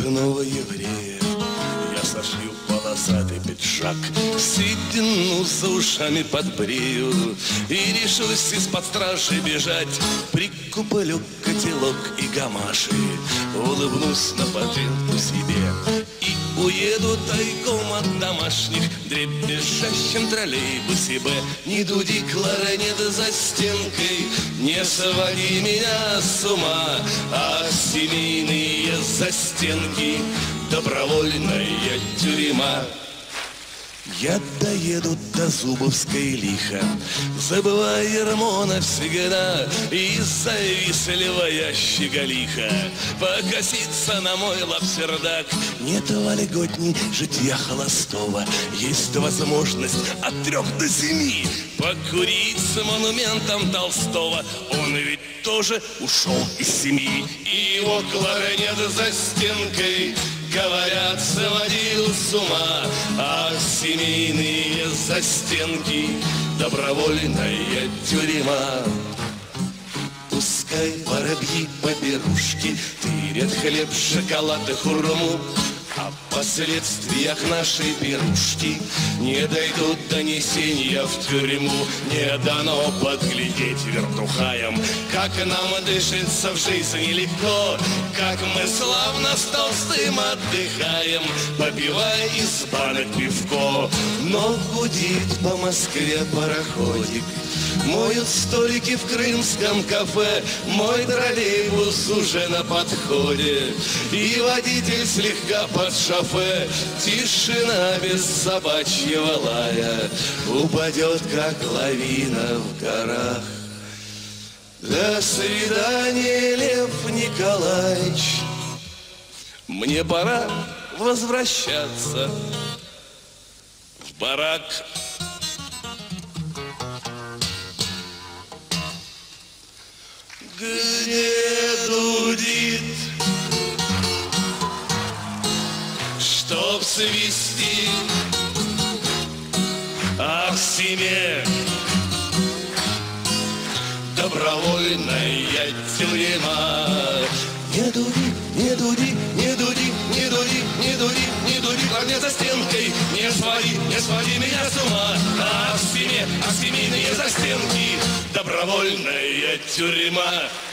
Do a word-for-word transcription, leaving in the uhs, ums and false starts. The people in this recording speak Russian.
блатного еврея. Я сошью полосатый пиджак, седину за ушами подбрею и решусь из-под стражи бежать. Прикуплю котелок и гамаши, улыбнусь на патенту себе и уеду тайком от домашних в дребезжащем троллейбусе Б. Не дуди, кларнет за стенкой, не своди меня с ума, ах, семейные застенки, добровольная тюрьма. Я доеду до Зубовской лихо, забывая ермо навсегда, и завистливая щеголиха покосится на мой лапсердак. Нет вольготней житья холостого, есть возможность от трех до семи покурить с монументом Толстого. Он ведь тоже ушел из семьи, и его кларнет за стенкой, говорят, сводил с ума, ах, семейные застенки, добровольная тюрьма. Пускай воробьи поберушки тырят хлеб, шоколад и хурму, о последствиях нашей пирушки не дойдут донесения в тюрьму. Не дано подглядеть вертухаям, как нам дышится в жизни легко, как мы славно с Толстым отдыхаем, попивая из банок пивко. Но гудит по Москве пароходик, моют столики в крымском кафе, мой троллейбус уже на подходе, и водитель слегка под шофе. Тишина без собачьего лая упадет, как лавина в горах. До свидания, Лев Николаевич, мне пора возвращаться в барак. Где дудит, чтоб свести, ах, семье, добровольная тюрьма. Не дуди, не дуди, не дуди, не дуди, не дуди, не дуди, кларнет за стенкой, не своди, не своди меня с ума, ах, семье, ах, семейные застенки, добровольная тюрьма.